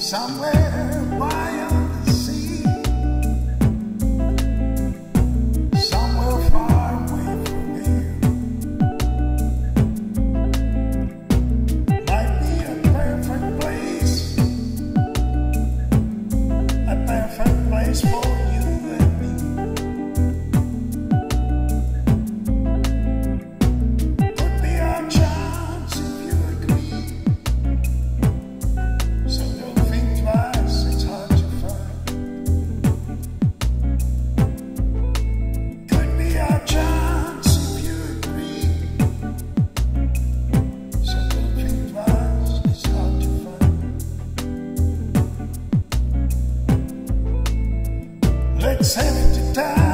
somewhere beyond the sea, somewhere far away from here, might be a perfect place for you and me. Could be our chance if you agree. So don't think twice, it's hard to find. Could be our chance if you agree. So don't think twice, it's hard to find. Let's have it to time.